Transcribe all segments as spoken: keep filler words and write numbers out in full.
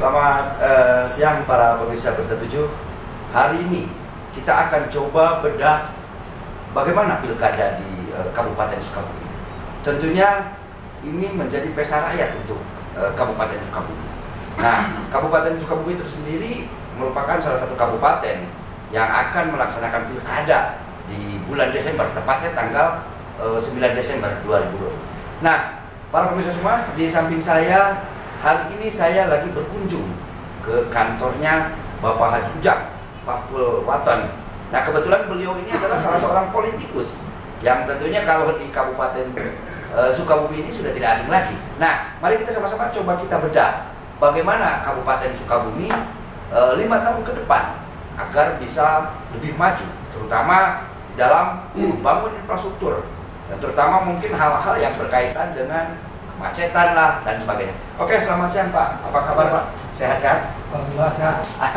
Selamat uh, siang para pemirsa Berita Tujuh. Hari ini kita akan coba bedah bagaimana pilkada di uh, Kabupaten Sukabumi. Tentunya ini menjadi pesta rakyat untuk uh, Kabupaten Sukabumi. Nah, Kabupaten Sukabumi itu sendiri merupakan salah satu kabupaten yang akan melaksanakan pilkada di bulan Desember, tepatnya tanggal uh, sembilan Desember dua ribu dua puluh. Nah, para pemirsa semua, di samping saya hari ini saya lagi berkunjung ke kantornya Bapak Haji Ujang, Pak Purwaton. Nah, kebetulan beliau ini adalah salah seorang politikus yang tentunya kalau di Kabupaten e, Sukabumi ini sudah tidak asing lagi. Nah, mari kita sama-sama coba kita bedah bagaimana Kabupaten Sukabumi e, lima tahun ke depan agar bisa lebih maju, terutama dalam membangun infrastruktur dan terutama mungkin hal-hal yang berkaitan dengan kemacetan lah dan sebagainya. Oke, selamat siang Pak. Apa kabar Pak? Sehat-sehat? Alhamdulillah sehat.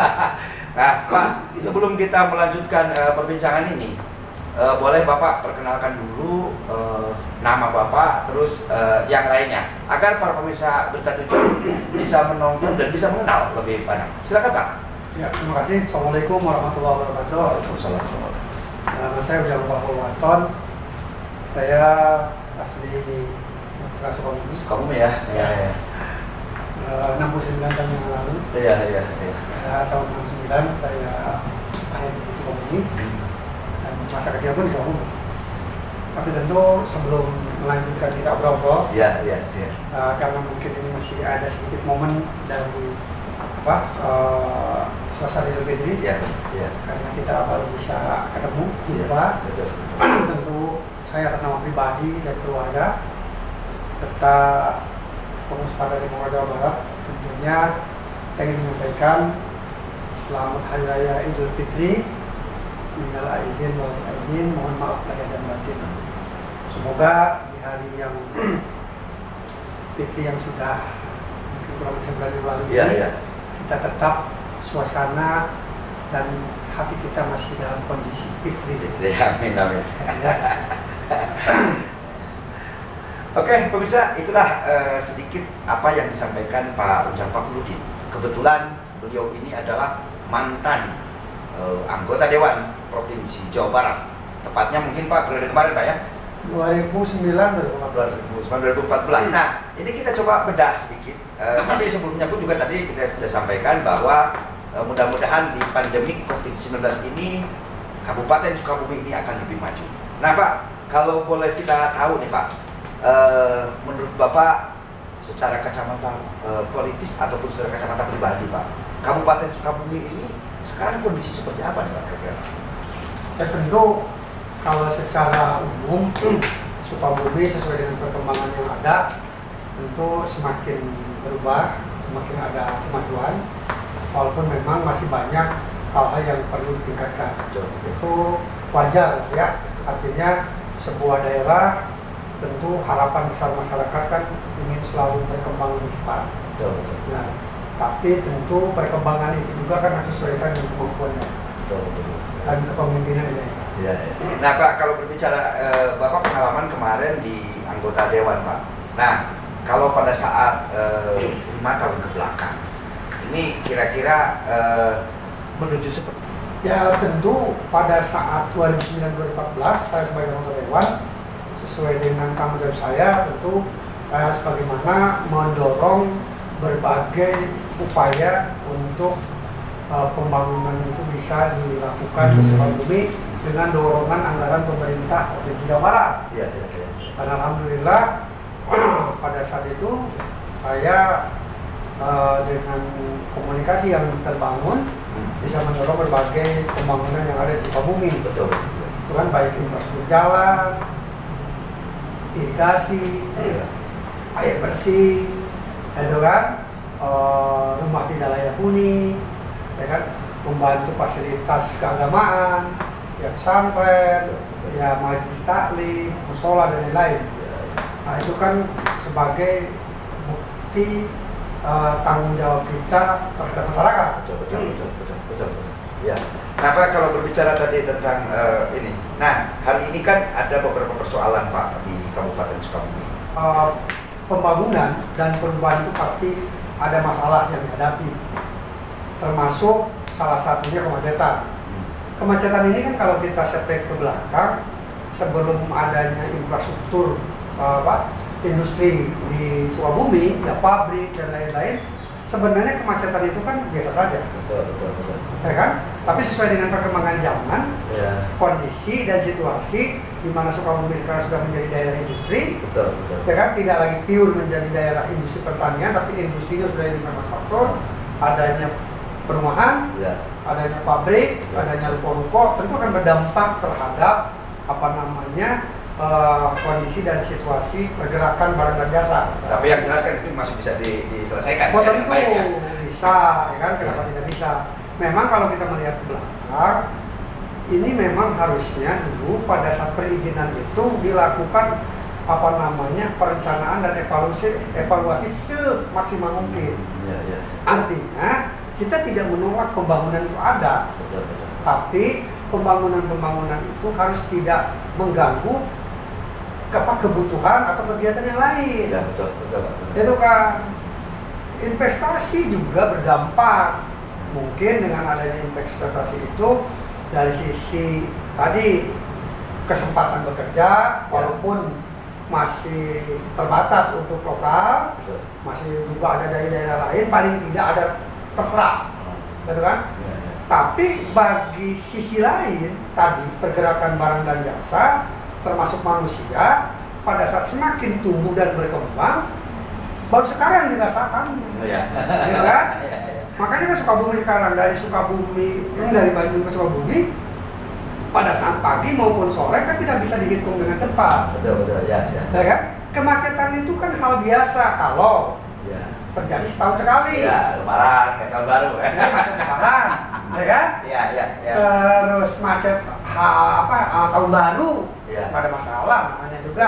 Nah Pak, sebelum kita melanjutkan uh, perbincangan ini, uh, boleh Bapak perkenalkan dulu uh, nama Bapak, terus uh, yang lainnya, agar para pemirsa Berita Tujuh bisa menonton dan bisa mengenal lebih banyak. Silakan Pak. Ya, terima kasih. Assalamualaikum warahmatullahi wabarakatuh. Waalaikumsalam. Nama saya Ujang Pak Purwaton. Saya asli Sukabumi. Sukabumi ya? Iya, iya. enam puluh sembilan tahun yang lalu. Iya, iya, iya. Ya, tahun enam puluh sembilan saya lahir di Sukabumi dan masa kecil pun di Sukabumi. Tapi tentu sebelum melanjutkan kita obrol-obrol, Iya, iya, iya. uh, karena mungkin ini masih ada sedikit momen dari apa uh, suasana Idul Fitri. Iya, iya. Karena kita baru bisa ketemu, Iya, jumpa. betul. Tentu saya atas nama pribadi dan keluarga serta pengurus Partai Demokrat Jawa Barat, tentunya saya ingin menyampaikan selamat Hari Raya Idul Fitri, minal aidin wal faizin, mohon maaf lahir dan batin. Semoga di hari yang Fitri yang sudah mungkin kurang lebih sebulan yang lalu ini, Iya, iya. kita tetap suasana dan hati kita masih dalam kondisi Fitri. Ya, amin, amin. Ya. Oke, pemirsa, itulah uh, sedikit apa yang disampaikan Pak Ujang Pakuludin. Kebetulan beliau ini adalah mantan uh, anggota Dewan Provinsi Jawa Barat. Tepatnya mungkin Pak periode kemarin Pak ya? dua ribu sembilan dua ribu empat belas. Nah, ini kita coba bedah sedikit. Uh, tapi sebelumnya pun juga tadi kita sudah sampaikan bahwa uh, mudah-mudahan di pandemi covid sembilan belas ini Kabupaten Sukabumi ini akan lebih maju. Nah Pak, kalau boleh kita tahu nih Pak, Uh, menurut Bapak secara kacamata uh, politis ataupun secara kacamata pribadi Pak, Kabupaten Sukabumi ini sekarang kondisi seperti apa nih Pak? Ya tentu kalau secara umum Sukabumi sesuai dengan perkembangan yang ada tentu semakin berubah, semakin ada kemajuan, walaupun memang masih banyak hal-hal yang perlu ditingkatkan. Betul, betul. Itu wajar ya, artinya sebuah daerah tentu harapan besar masyarakat kan ingin selalu berkembang lebih cepat. Betul, betul. Nah, tapi tentu perkembangan itu juga kan harus disesuaikan dengan kemampuannya Betul, betul. dan kepemimpinan ini. Ya, ya. Nah Pak, kalau berbicara eh, Bapak pengalaman kemarin di anggota Dewan Pak. Nah, kalau pada saat eh, lima tahun ke belakang, ini kira-kira eh, menuju seperti? Ya tentu pada saat dua ribu sembilan dua ribu empat belas saya sebagai anggota Dewan, sesuai dengan tanggung jawab saya, tentu saya harus bagaimana mendorong berbagai upaya untuk uh, pembangunan itu bisa dilakukan di Sukabumi dengan dorongan anggaran pemerintah Provinsi Jawa Barat. Ya, ya, ya. Dan alhamdulillah pada saat itu saya uh, dengan komunikasi yang terbangun bisa mendorong berbagai pembangunan yang ada di Sukabumi. Betul. Itu kan baik infrastruktur jalan, irigasi, Ya. air bersih, itu kan, e, rumah tidak layak huni, ya kan, membantu fasilitas keagamaan, ya pesantren, ya majelis taklim, musola dan lain-lain. Nah itu kan sebagai bukti e, tanggung jawab kita terhadap masyarakat. Betul, betul, betul, betul, betul, betul. Ya. Nah Pak, kalau berbicara tadi tentang uh, ini, nah hari ini kan ada beberapa persoalan Pak di Kabupaten Sukabumi. Uh, pembangunan dan perubahan itu pasti ada masalah yang dihadapi, termasuk salah satunya kemacetan. Kemacetan ini kan kalau kita setback ke belakang, sebelum adanya infrastruktur apa, industri di Sukabumi, ya pabrik dan lain-lain, sebenarnya kemacetan itu kan biasa saja. Betul, betul, betul. Ya kan? Tapi sesuai dengan perkembangan zaman, Ya. kondisi dan situasi di mana Sukabumi sekarang sudah menjadi daerah industri, Betul, betul. ya kan, tidak lagi pure menjadi daerah industri pertanian, tapi industrinya sudah di manufaktur, adanya perumahan, Ya. adanya pabrik, Betul. adanya ruko-ruko, tentu akan berdampak terhadap apa namanya uh, kondisi dan situasi pergerakan barang dan jasa. Tapi yang jelas kan itu masih bisa di- diselesaikan. Oh, ya, dengan tentu baik, ya. bisa, ya kan? Kenapa Ya. tidak bisa? Memang kalau kita melihat ke belakang, ini memang harusnya dulu pada saat perizinan itu dilakukan apa namanya perencanaan dan evaluasi evaluasi semaksimal mungkin. Ya, ya. Artinya kita tidak menolak pembangunan itu ada, Betul, betul. tapi pembangunan-pembangunan itu harus tidak mengganggu apa kebutuhan atau kegiatan yang lain. Ya, betul, betul, Pak. Betul. Itu kan investasi juga berdampak. Mungkin dengan adanya investasi itu dari sisi tadi kesempatan bekerja, walaupun masih terbatas untuk lokal, Betul. masih juga ada dari daerah lain, paling tidak ada terserah, betul kan? Ya, ya. Tapi bagi sisi lain tadi pergerakan barang dan jasa termasuk manusia pada saat semakin tumbuh dan berkembang baru sekarang dirasakan, Ya. ya kan? Ya, ya. Makanya kan Sukabumi sekarang dari Sukabumi ini dari Bandung ke Sukabumi pada saat pagi maupun sore kan tidak bisa dihitung dengan cepat, Betul, betul. Ya, ya. ya kan? Kemacetan itu kan hal biasa kalau Ya. terjadi setahun sekali. Ya, lebaran kayak tahun baru. Ya, macet lebaran, ya kan? Ya, ya, ya. Terus macet ha, apa ah, tahun baru, Ya. nggak ada masalah, namanya juga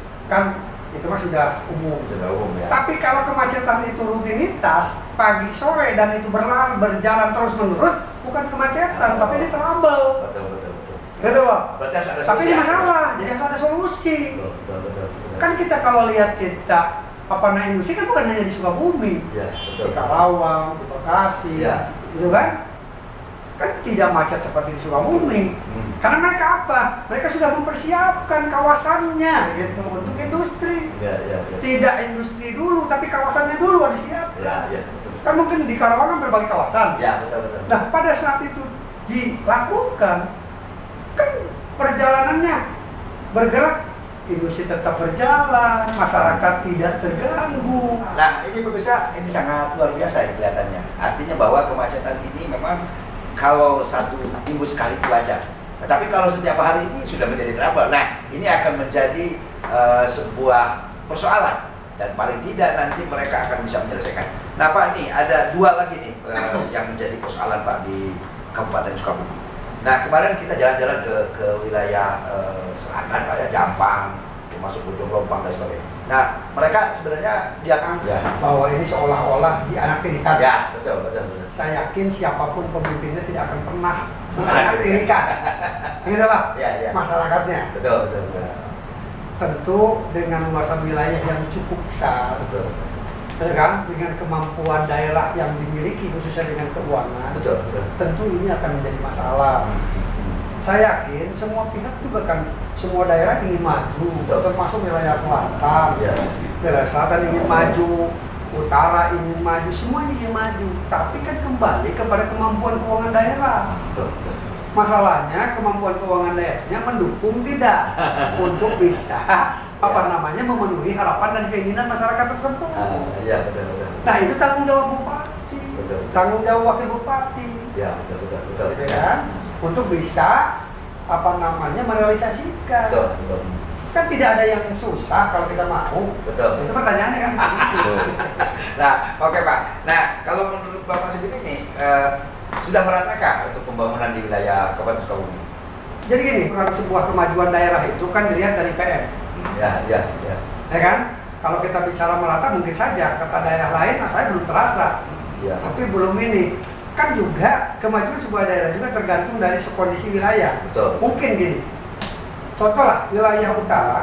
kan itu mah sudah umum. Sudah umum ya. Tapi kalau kemacetan itu rutinitas pagi sore dan itu berlalu berjalan terus menerus, bukan kemacetan, tapi ini trouble, Betul, betul, betul. gitu loh. Berarti harus ada Tapi solusi, ini ya? masalah, jadi harus ada solusi. Betul, betul, betul, betul. Kan kita kalau lihat kita apa nah industri kan bukan hanya di Sukabumi, Ya, betul. di Karawang, di Bekasi, Ya. gitu kan? Kan tidak macet seperti di Sukabumi. Hmm. Karena mereka apa? Mereka sudah mempersiapkan kawasannya gitu untuk industri. Ya, ya, ya. Tidak industri dulu, tapi kawasannya dulu harus disiapkan. Ya, ya, betul. Kan mungkin di Karawang kan berbagai kawasan. Ya, betul, betul. Nah, pada saat itu dilakukan, kan perjalanannya bergerak, industri tetap berjalan, masyarakat tidak terganggu. Nah, ini pemirsa, ini sangat luar biasa ya kelihatannya. Artinya bahwa kemacetan ini memang kalau satu minggu sekali itu wajar. Tetapi kalau setiap hari ini sudah menjadi trouble. Nah, ini akan menjadi uh, sebuah persoalan dan paling tidak nanti mereka akan bisa menyelesaikan. Nah, Pak, nih ada dua lagi nih uh, yang menjadi persoalan Pak di Kabupaten Sukabumi. Nah, kemarin kita jalan-jalan ke ke wilayah uh, selatan Pak ya, Jampang, termasuk Bojong Lompang dan sebagainya. Nah, mereka sebenarnya dia ya, Bahwa ini seolah-olah dianaktirikan. ya betul, betul, betul. Saya yakin siapapun pemimpinnya tidak akan pernah Menganaktirikan. menganaktirikan. Gitu Pak, Ya, ya. masyarakatnya. Betul, betul, betul. Tentu dengan luasan wilayah yang cukup besar, Betul, betul. ya kan? Dengan kemampuan daerah yang dimiliki khususnya dengan keuangan, Betul, betul. tentu ini akan menjadi masalah. Saya yakin semua pihak juga kan, semua daerah ingin maju, Betul. termasuk wilayah selatan. Ya. Wilayah selatan ingin maju, utara ingin maju, semua ingin maju. Tapi kan kembali kepada kemampuan keuangan daerah. Betul, betul. Masalahnya kemampuan keuangan daerahnya mendukung tidak untuk bisa apa namanya memenuhi harapan dan keinginan masyarakat tersebut. Ah, ya, betul, betul. Nah itu tanggung jawab bupati, Betul, betul. tanggung jawab wakil bupati, Ya, betul, betul, betul. gitu kan, untuk bisa apa namanya merealisasikan. Betul, betul. Kan tidak ada yang susah kalau kita mau. Betul. Itu pertanyaannya kan seperti itu. Nah, oke Pak. Nah, kalau menurut Bapak sendiri nih, eh, sudah meratakah untuk pembangunan di wilayah Kabupaten Sukabumi? Jadi gini, peran sebuah kemajuan daerah itu kan dilihat dari P M, Ya, ya, ya. ya kan? Kalau kita bicara merata mungkin saja kata daerah lain, nah saya belum terasa, Ya. tapi belum ini. Kan juga kemajuan sebuah daerah juga tergantung dari kondisi wilayah. Betul. Mungkin gini, contoh lah wilayah utara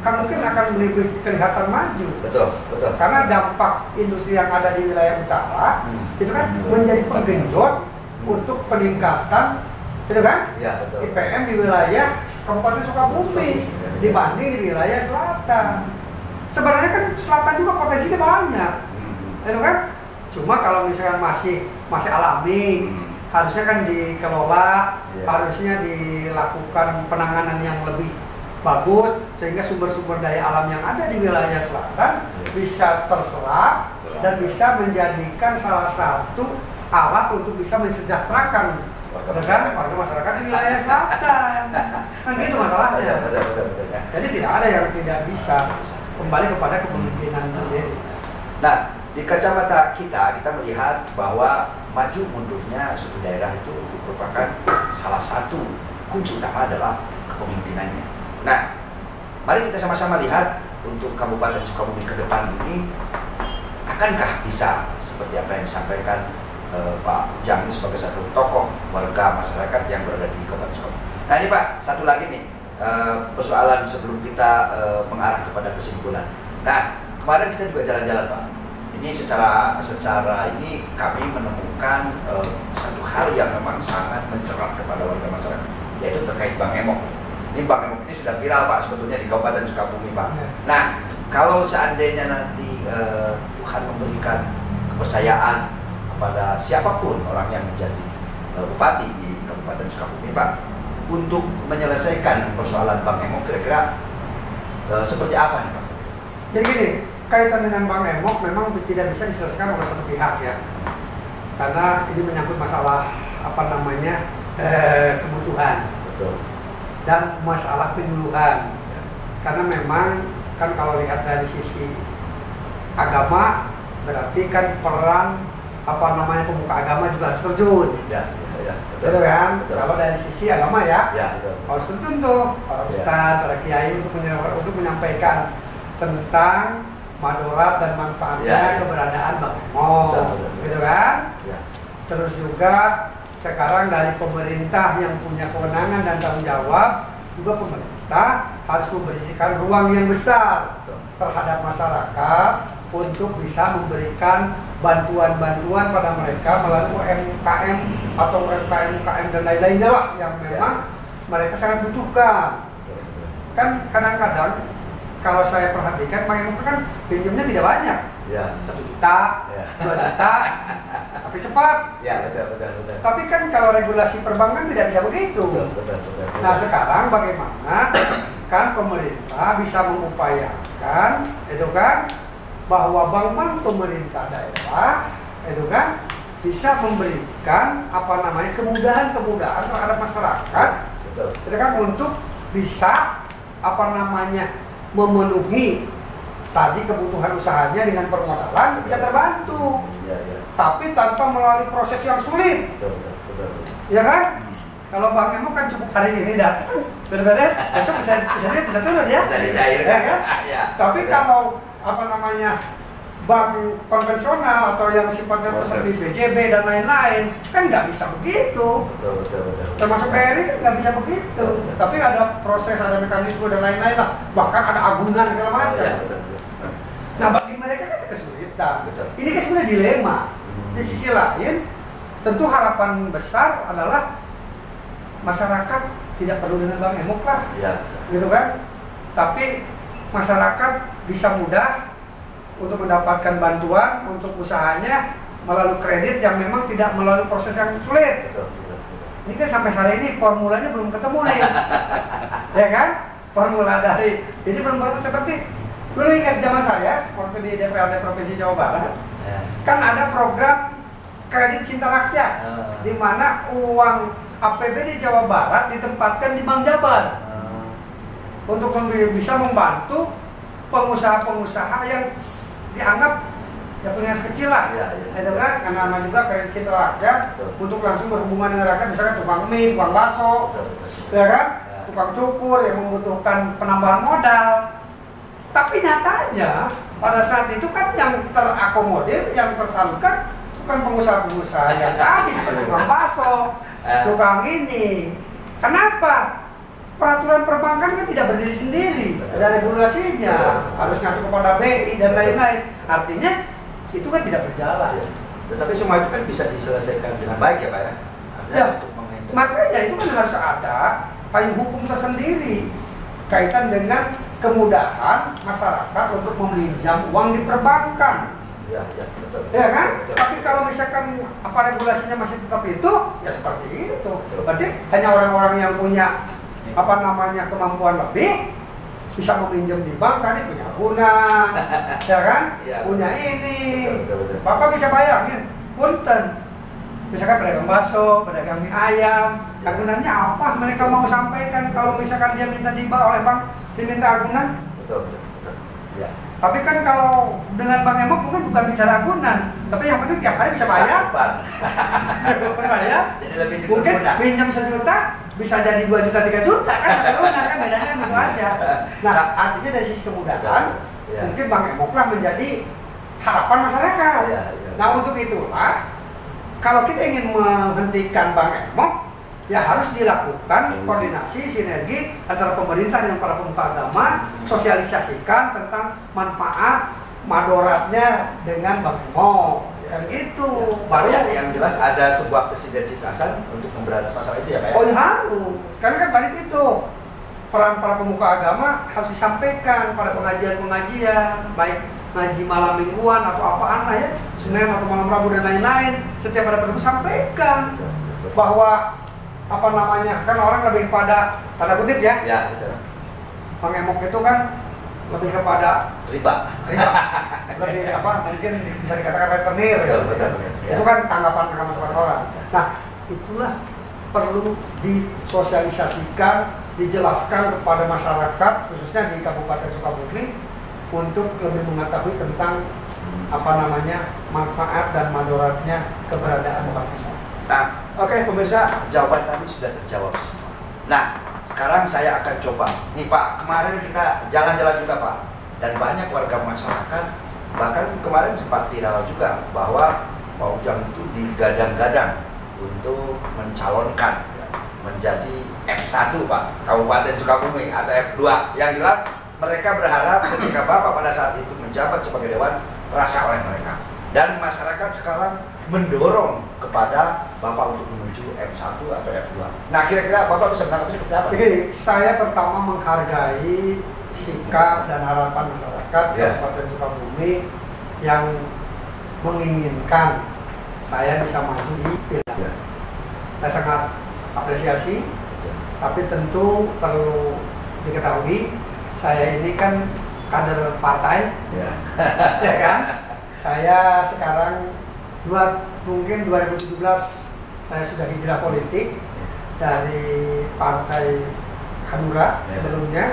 kan mungkin akan lebih kelihatan maju. Betul, betul. Karena dampak industri yang ada di wilayah utara hmm. itu kan hmm. menjadi penggenjot hmm. untuk peningkatan, itu kan? Ya, betul. I P M di wilayah Kabupaten Sukabumi dibanding di wilayah selatan. Sebenarnya kan selatan juga potensinya banyak, hmm. itu kan? Cuma kalau misalkan masih masih alami, hmm. harusnya kan dikelola, yeah. harusnya dilakukan penanganan yang lebih bagus sehingga sumber-sumber daya alam yang ada di wilayah selatan yeah. bisa terserap yeah. dan bisa menjadikan salah satu alat untuk bisa mensejahterakan warga warga masyarakat di wilayah selatan. Kan gitu masalahnya. Betul, betul, betul, betul. Jadi tidak ada yang tidak bisa kembali kepada kepemimpinan sendiri. Nah, di kacamata kita, kita melihat bahwa maju mundurnya suatu daerah itu merupakan salah satu kunci utama adalah kepemimpinannya. Nah, mari kita sama-sama lihat untuk Kabupaten Sukabumi ke depan ini, akankah bisa seperti apa yang disampaikan eh, Pak Ujang ini sebagai satu tokoh warga masyarakat yang berada di Kabupaten Sukabumi. Nah ini Pak, satu lagi nih eh, persoalan sebelum kita eh, mengarah kepada kesimpulan. Nah, kemarin kita juga jalan-jalan Pak. Ini secara secara ini kami menemukan uh, satu hal yang memang sangat mencerat kepada warga masyarakat, yaitu terkait Bank Emok. Ini Bank Emok ini sudah viral Pak sebetulnya di Kabupaten Sukabumi Pak. Ya. Nah, kalau seandainya nanti uh, Tuhan memberikan kepercayaan kepada siapapun orang yang menjadi uh, bupati di Kabupaten Sukabumi Pak, untuk menyelesaikan persoalan Bank Emok, kira-kira uh, seperti apa nih Pak? Jadi gini, kaitan dengan Bank Emok memang tidak bisa diselesaikan oleh satu pihak ya, karena ini menyangkut masalah apa namanya eh, kebutuhan. Betul. Dan masalah penyuluhan ya. Karena memang kan kalau lihat dari sisi agama berarti kan peran apa namanya pemuka agama juga harus terjun ya, ya, ya. Betul. Betul kan? Betul. Kalau dari sisi agama ya, ya harus terjun tuh para ustadz, para kiai untuk, untuk menyampaikan tentang madorat dan manfaatnya ya, ya. keberadaan Bank Emok, gitu kan? Ya. Terus juga sekarang dari pemerintah yang punya kewenangan dan tanggung jawab, juga pemerintah harus memberikan ruang yang besar Betul. terhadap masyarakat untuk bisa memberikan bantuan-bantuan pada mereka melalui U M K M atau U M K M U M K M dan lain-lainnya lah yang memang ya. mereka sangat butuhkan. Betul. Kan kadang-kadang kalau saya perhatikan, Bank Emok kan pinjamnya tidak banyak, ya. satu juta, ya. dua juta, tapi cepat. Ya, betul, betul, betul. Tapi kan kalau regulasi perbankan tidak bisa begitu. Betul, betul, betul, betul. Nah sekarang bagaimana kan pemerintah bisa mengupayakan, itu kan, bahwa bank-bank pemerintah daerah, itu kan, bisa memberikan apa namanya kemudahan-kemudahan terhadap masyarakat, betul. Itu kan untuk bisa apa namanya memenuhi tadi kebutuhan usahanya dengan permodalan bisa terbantu, ya, ya. tapi tanpa melalui proses yang sulit, betul, betul, betul, betul. Ya kan? Hmm. Kalau Bank Emok kan cukup hari ini datang, beres-beres, besok bisa bisa bisa turun ya, bisa dicairkan, ya, kan? Ya, tapi betul. Kalau apa namanya bank konvensional atau yang sifatnya seperti B J B dan lain-lain kan nggak bisa begitu. Betul, betul, betul. Termasuk B R I kan nggak bisa begitu. Betul, betul. Tapi ada proses, ada mekanisme dan lain-lain lah. Bahkan ada agunan segala macam. Ya, betul, betul. Nah bagi mereka kan kesulitan. Betul. Ini kan sebenarnya dilema. Hmm. Di sisi lain, tentu harapan besar adalah masyarakat tidak perlu dengan Bank Emok lah, ya, gitu kan? Tapi masyarakat bisa mudah untuk mendapatkan bantuan untuk usahanya melalui kredit yang memang tidak melalui proses yang sulit. Betul, betul, betul. Ini kan sampai hari ini formulanya belum ketemu nih, ya kan? Formula dari, jadi belum belum seperti dulu ingat zaman saya waktu di D P R D Provinsi Jawa Barat, ya. Kan ada program kredit cinta rakyat, uh. di mana uang A P B D Jawa Barat ditempatkan di Bank Jabar uh. untuk bisa membantu pengusaha-pengusaha yang dianggap ya punya sekecil lah, ya, ya, itu kan, karena nama juga kredit cinta rakyat untuk langsung berhubungan dengan rakyat, misalkan tukang mie, tukang bakso, betul, ya kan, ya. Tukang cukur yang membutuhkan penambahan modal. Tapi nyatanya pada saat itu kan yang terakomodir, yang tersalurkan bukan pengusaha-pengusaha yang tadi seperti tukang bakso, tukang ini. Kenapa? peraturan perbankan kan tidak berdiri sendiri, Betul. ada regulasinya, Betul. harus ngacu kepada B I dan lain-lain. Artinya itu kan tidak berjalan. Ya. Tetapi semua itu kan bisa diselesaikan dengan baik ya Pak ya? Artinya Ya, untuk menghindari. makanya itu kan harus ada payung hukum tersendiri kaitan dengan kemudahan masyarakat untuk meminjam uang di perbankan. Ya, ya, betul. Ya kan? Betul. Tapi kalau misalkan apa regulasinya masih tetap itu, ya seperti itu. Betul. Berarti hanya orang-orang yang punya apa namanya kemampuan lebih bisa meminjam di bank, tadi punya agunan, ya kan? Ya, punya betul. ini. Betul, betul, betul. Bapak bisa bayangin, punten. Misalkan pedagang bakso, pedagang mie ayam, Ya. agunannya apa? Mereka mau sampaikan kalau misalkan dia minta dibawa oleh bank, diminta agunan. Betul, betul, betul. Ya. Tapi kan kalau dengan Bank Emok mungkin bukan bicara agunan, tapi yang penting tiap hari bisa bayar. Sakupan. Bayar. Jadi lebih Mungkin dipermudah. pinjam sejuta bisa jadi dua juta tiga juta kan nggak lunas kan bedanya kan itu aja. Nah artinya dari sisi kemudahan Ya. mungkin Bank Emok lah menjadi harapan masyarakat. Ya, ya. Nah untuk itulah kalau kita ingin menghentikan Bank Emok ya harus dilakukan koordinasi sinergi antara pemerintah dengan para pemuka agama, sosialisasikan tentang manfaat madoratnya dengan Bank Emok. Dan itu Baru baru yang, yang jelas ada sebuah kesinergitasan untuk memberantas masalah itu ya Pak ya? oh ya harus. Sekarang kan balik itu peran para pemuka agama harus disampaikan pada pengajian-pengajian, baik ngaji malam mingguan atau apaan lah ya, Senin atau malam Rabu dan lain-lain. Setiap ada perlu sampaikan bahwa apa namanya kan orang lebih pada tanda kutip ya, Ya, betul. Bang Emok itu kan lebih kepada Riba. riba, lebih apa mungkin bisa dikatakan rentenir. Betul, betul, betul. Ya. Itu kan tanggapan tanggapan sebagian orang. Nah itulah perlu disosialisasikan, dijelaskan kepada masyarakat khususnya di Kabupaten Sukabumi untuk lebih mengetahui tentang apa namanya manfaat dan madoratnya keberadaan Bank Emok. Nah, oke pemirsa, jawaban tadi sudah terjawab semua. Nah, sekarang saya akan coba. Nih Pak, kemarin kita jalan-jalan juga Pak, dan banyak warga masyarakat, bahkan kemarin sempat viral juga bahwa Pak Ujang itu digadang-gadang untuk mencalonkan menjadi F satu Pak, Kabupaten Sukabumi atau F dua. Yang jelas mereka berharap ketika Bapak pada saat itu menjabat sebagai Dewan terasa oleh mereka. Dan masyarakat sekarang mendorong kepada Bapak untuk menuju F satu atau F dua. Nah, kira-kira Bapak bisa menanggapi seperti apa? Jadi saya pertama menghargai sikap dan harapan masyarakat Ya. Kabupaten Sukabumi yang menginginkan saya bisa maju di pilkada. Ya. Saya sangat apresiasi, tapi tentu perlu diketahui saya ini kan kader partai, Ya. ya kan? Saya sekarang dua mungkin dua ribu tujuh belas saya sudah hijrah politik dari Partai Hanura Ya. sebelumnya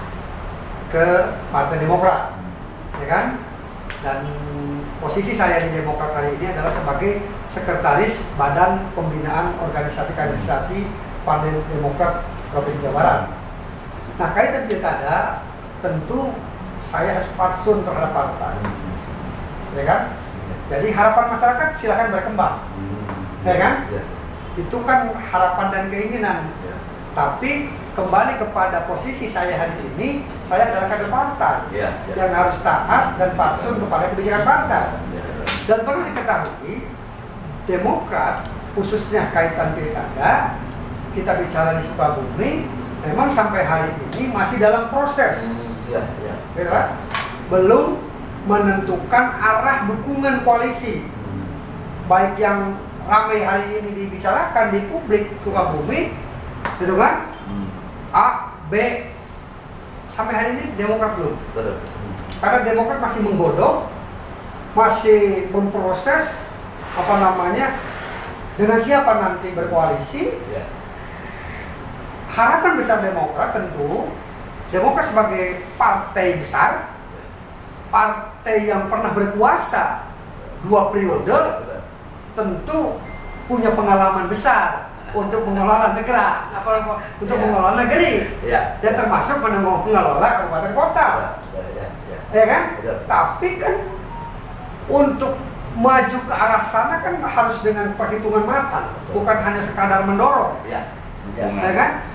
ke Partai Demokrat, ya kan? Dan posisi saya di Demokrat hari ini adalah sebagai sekretaris Badan Pembinaan Organisasi-Kaderisasi Partai Demokrat Provinsi Jawa Barat. Nah, kaitan pilkada tentu saya harus patsun terhadap partai, ya kan? Jadi harapan masyarakat silakan berkembang, ya kan? Ya. Itu kan harapan dan keinginan. Ya. Tapi kembali kepada posisi saya hari ini, saya adalah kader partai Ya. Ya. yang harus taat dan patsun kepada kebijakan partai. Ya. Dan perlu diketahui, Demokrat khususnya kaitan pilkada, kita bicara di Sukabumi, memang sampai hari ini masih dalam proses, Ya. Ya. gitu kan? Belum menentukan arah dukungan koalisi, baik yang ramai hari ini dibicarakan di publik Sukabumi, gitu kan? A, B, sampai hari ini Demokrat belum. Betul. Karena Demokrat masih menggodok, masih memproses apa namanya dengan siapa nanti berkoalisi. Ya. Harapan besar Demokrat tentu, Demokrat sebagai partai besar, partai yang pernah berkuasa dua periode, tentu punya pengalaman besar untuk mengelola negara, apa untuk Ya. mengelola negeri, Ya. dan termasuk mengelola kabupaten kota, Ya. Ya. Ya. ya kan? Betul. Tapi kan untuk maju ke arah sana kan harus dengan perhitungan matang, bukan hanya sekadar mendorong, Ya. Ya. ya kan?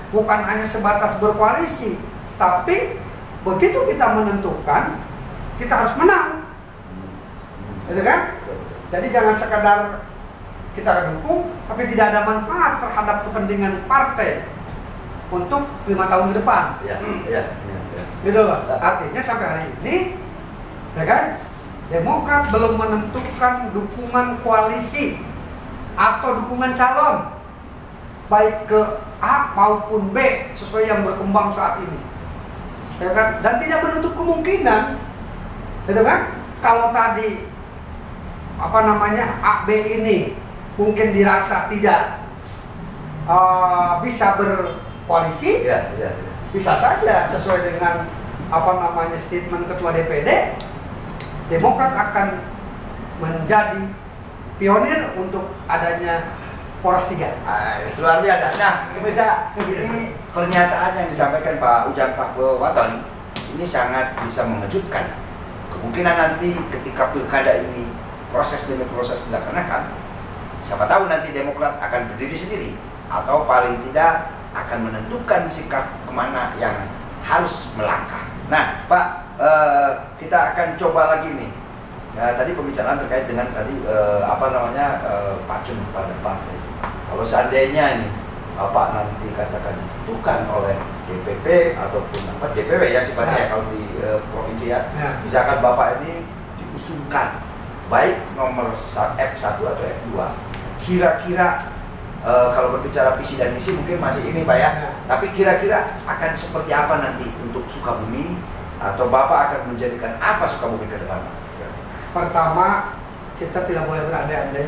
bukan hanya sebatas berkoalisi, tapi begitu kita menentukan, kita harus menang, gitu kan? Jadi jangan sekadar kita dukung, tapi tidak ada manfaat terhadap kepentingan partai untuk lima tahun ke depan. Ya, ya, ya, ya. Gitu loh. Artinya sampai hari ini, ya kan, Demokrat belum menentukan dukungan koalisi atau dukungan calon, baik ke A maupun B sesuai yang berkembang saat ini, ya kan? Dan tidak menutup kemungkinan, gitu kan? Kalau tadi apa namanya A B ini mungkin dirasa tidak uh, bisa berkoalisi, Ya, ya, ya. bisa saja sesuai dengan apa namanya statement Ketua D P D, Demokrat akan menjadi pionir untuk adanya poros tiga. Ah, luar biasa. Nah, pemirsa, ini pernyataan yang disampaikan Pak Ujang Pakuwaton ini sangat bisa mengejutkan. Kemungkinan nanti ketika pilkada ini proses demi proses dilaksanakan, siapa tahu nanti Demokrat akan berdiri sendiri atau paling tidak akan menentukan sikap kemana yang harus melangkah. Nah, Pak, eh, kita akan coba lagi nih. Ya, tadi pembicaraan terkait dengan tadi eh, apa namanya eh, pacun kepada partai. Kalau seandainya ini Bapak nanti katakan ditentukan oleh D P P ataupun apa D P W ya sifatnya ya, kalau di eh, provinsi ya, Ya. misalkan Bapak ini diusulkan baik nomor F satu atau F dua, kira-kira eh, kalau berbicara visi dan misi mungkin masih ini Pak ya, Ya. tapi kira-kira akan seperti apa nanti untuk Sukabumi, atau Bapak akan menjadikan apa Sukabumi ke depan? Pertama, kita tidak boleh berandai-andai.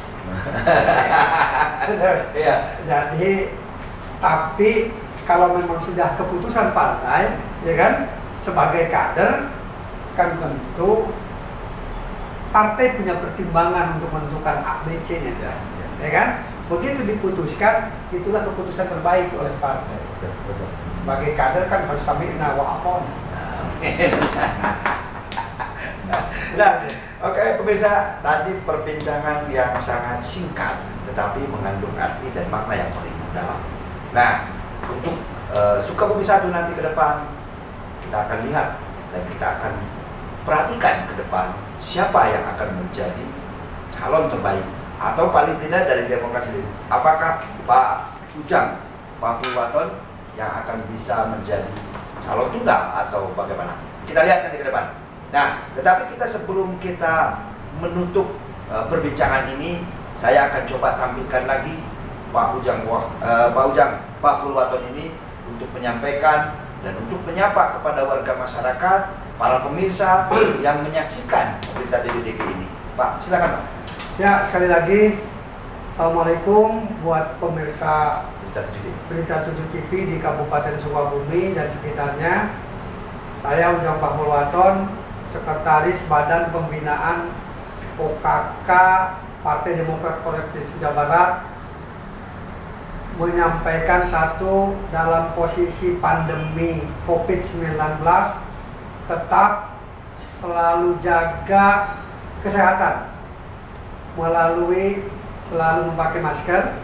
Iya. Jadi, tapi kalau memang sudah keputusan partai, ya kan, sebagai kader, kan tentu partai punya pertimbangan untuk menentukan A B C-nya, Ya, ya. ya kan? Begitu diputuskan, itulah keputusan terbaik oleh partai. Betul, betul. Sebagai kader kan harus sami'na wa ata'na. Nah, oke pemirsa, tadi perbincangan yang sangat singkat tetapi mengandung arti dan makna yang paling mendalam. Nah, untuk uh, Sukabumi satu nanti ke depan kita akan lihat dan kita akan perhatikan ke depan siapa yang akan menjadi calon terbaik atau paling tidak dari Demokrat sendiri. Apakah Pak Ujang Pakuwaton yang akan bisa menjadi calon tunggal atau bagaimana? Kita lihat nanti ke depan. Nah, tetapi kita sebelum kita menutup uh, perbincangan ini, saya akan coba tampilkan lagi Pak Ujang, uh, Pak Ujang Pakuwaton ini untuk menyampaikan dan untuk menyapa kepada warga masyarakat, para pemirsa yang menyaksikan Berita tujuh T V ini. Pak, silakan Pak. Ya, sekali lagi, Assalamualaikum buat pemirsa Berita tujuh T V. Berita tujuh T V di Kabupaten Sukabumi dan sekitarnya. Saya Ujang Pakuwaton, Sekretaris Badan Pembinaan O K K Partai Demokrat Provinsi Jawa Barat, menyampaikan satu, dalam posisi pandemi COVID sembilan belas tetap selalu jaga kesehatan melalui selalu memakai masker,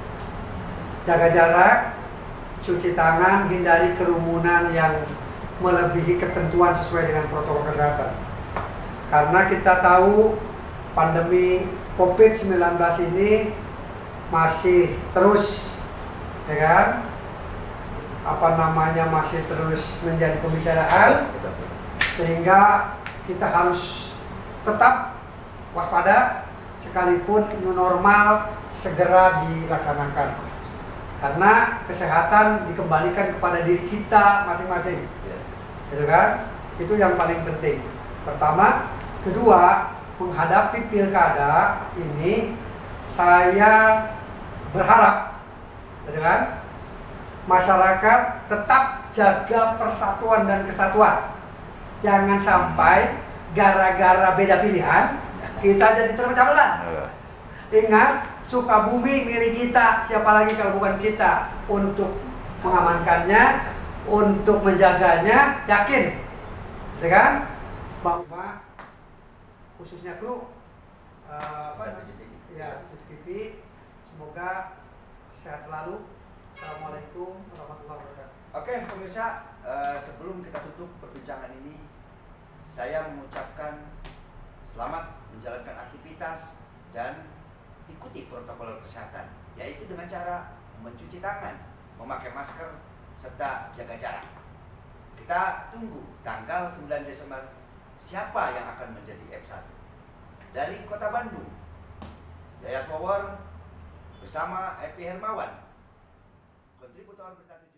jaga jarak, cuci tangan, hindari kerumunan yang melebihi ketentuan sesuai dengan protokol kesehatan. Karena kita tahu pandemi COVID sembilan belas ini masih terus, ya kan, apa namanya, masih terus menjadi pembicaraan, sehingga kita harus tetap waspada sekalipun new normal segera dilaksanakan. Karena kesehatan dikembalikan kepada diri kita masing-masing. Gitu kan? Itu yang paling penting. Pertama, kedua, menghadapi pilkada ini saya berharap, gitu kan, masyarakat tetap jaga persatuan dan kesatuan. Jangan sampai gara-gara beda pilihan kita jadi terpecah belah. Ingat, Sukabumi milik kita, siapa lagi kalau bukan kita untuk mengamankannya, untuk menjaganya, yakin, ya kan, bahwa khususnya kru uh, apa, ya, T V, semoga sehat selalu, Assalamualaikum warahmatullahi wabarakatuh. Oke pemirsa, uh, sebelum kita tutup perbincangan ini, saya mengucapkan selamat menjalankan aktivitas dan ikuti protokol kesehatan, yaitu dengan cara mencuci tangan, memakai masker, serta jaga jarak. Kita tunggu tanggal sembilan Desember siapa yang akan menjadi F satu. Dari Kota Bandung, Yayat Power bersama Epi Hermawan, kontributor berita